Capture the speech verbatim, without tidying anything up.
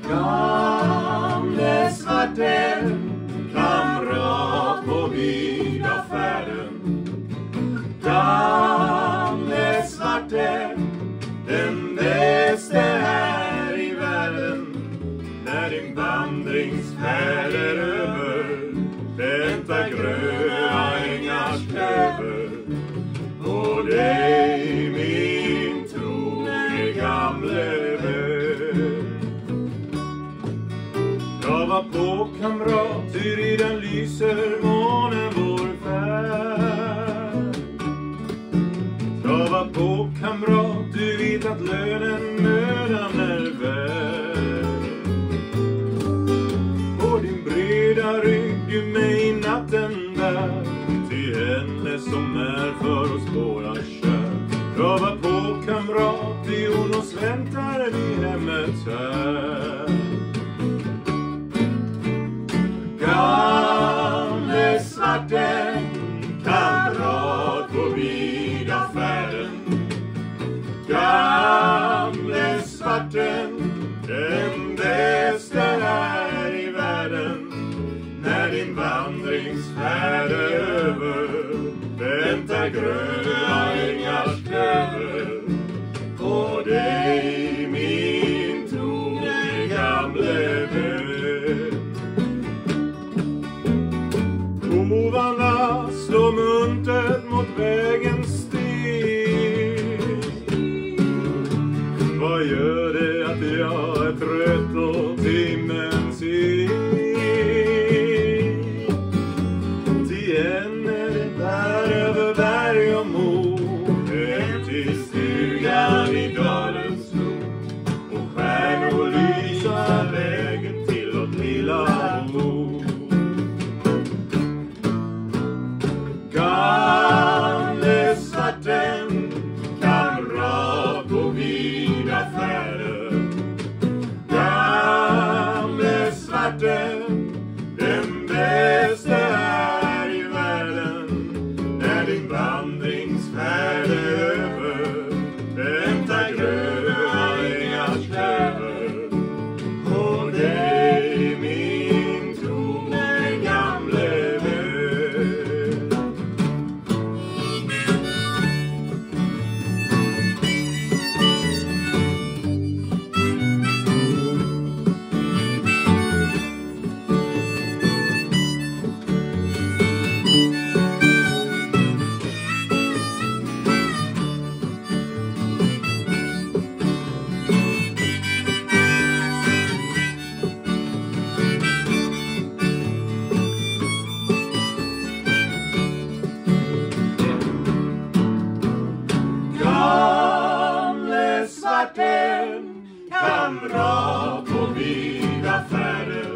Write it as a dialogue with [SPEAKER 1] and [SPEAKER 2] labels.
[SPEAKER 1] Gamle svarte, kamrat på vida färden. Gamle svarte, den bästa här i världen. När din vandringsfärd är över, väntar gröna ängars klöver på dig, min trogne gamle vän. Jag var på kamrat, ty i den lyser månen vår färd. Jag var på kamrat, du vet att lönen mödan är värd. På din breda rygg du mig natten där, till henne som är för oss båda kär. Jag var på kamrat, i hon oss väntar vid hemmet här. Gamle svarte, kamrat på vida färden. Gamle svarte, den bästa här i världen. När din vandringsfärd är över, väntar gröna ängars klöver på dig, min trogne gamle vän. Hovarna slår muntet mot vägens sten. Vad gör det att jag är trött och timmen sen? Till en är det bär över berg och mo, hem till stugan i dalens ro. Och stjärnor lysa vägen till vårt lilla bo. Gamle svarte, kamrat på vida färden. Gamle svarte, den bästa här i världen. När din vandringsfärd är över, väntar gröna ängars klöver på dig, min trogne gamle vän. Gamle svarte, kamrat på vida färden.